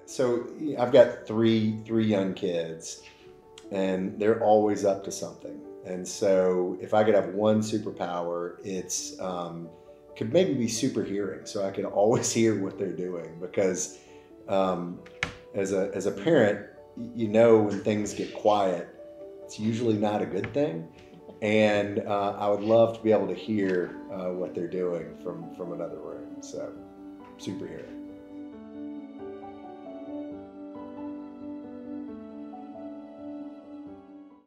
So I've got three young kids, and they're always up to something. And so if I could have one superpower, it's could maybe be super hearing, so I can always hear what they're doing. Because um, as a parent, you know when things get quiet, it's usually not a good thing. And I would love to be able to hear what they're doing from another room. So super hearing.